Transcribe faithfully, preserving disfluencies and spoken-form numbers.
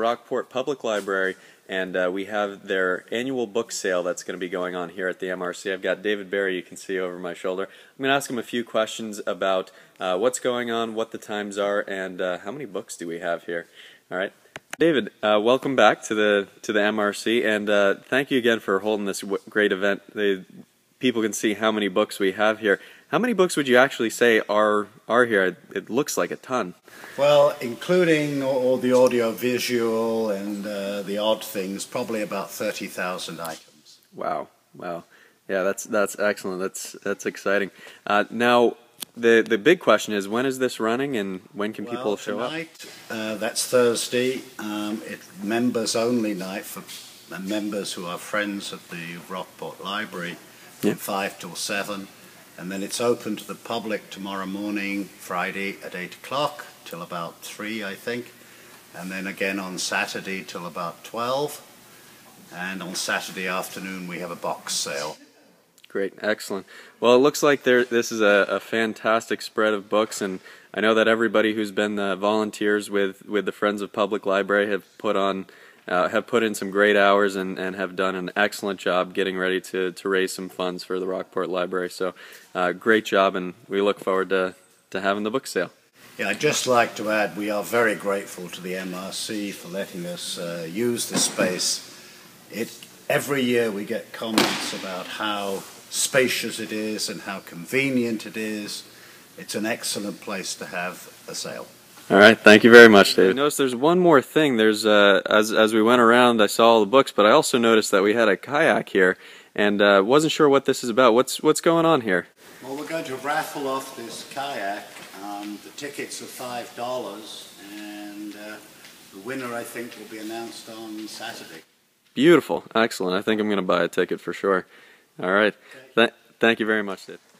Rockport Public Library, and uh, we have their annual book sale that's going to be going on here at the M R C. I've got David Barry, you can see over my shoulder. I'm going to ask him a few questions about uh, what's going on, what the times are, and uh, how many books do we have here. All right, David, uh, welcome back to the to the M R C, and uh, thank you again for holding this w great event. They, people can see how many books we have here. How many books would you actually say are are here? It looks like a ton. Well, including all the audio-visual and uh, the odd things, probably about thirty thousand items. Wow, wow, yeah, that's that's excellent. That's that's exciting. Uh, now, the the big question is, when is this running, and when can well, people show tonight, up? Uh, that's Thursday. Um, it's members only night for members who are friends of the Rockport Library from yeah. five till seven. And then it's open to the public tomorrow morning, Friday at eight o'clock till about three, I think. And then again on Saturday till about twelve. And on Saturday afternoon we have a box sale. Great, excellent. Well, it looks like there. This is a, a fantastic spread of books, and I know that everybody who's been the volunteers with with the Friends of Public Library have put on uh, have put in some great hours and and have done an excellent job getting ready to to raise some funds for the Rockport Library. So, uh, great job, and we look forward to to having the book sale. Yeah, I'd just like to add we are very grateful to the M R C for letting us uh, use the space. It every year we get comments about how spacious it is and how convenient it is. It's an excellent place to have a sale. All right, thank you very much, David. I noticed there's one more thing. There's uh, as as we went around, I saw all the books, but I also noticed that we had a kayak here, and uh, wasn't sure what this is about. What's what's going on here? Well, we're going to raffle off this kayak. Um, the tickets are five dollars, and uh, the winner, I think, will be announced on Saturday. Beautiful, excellent. I think I'm going to buy a ticket for sure. All right, Th thank you very much, David.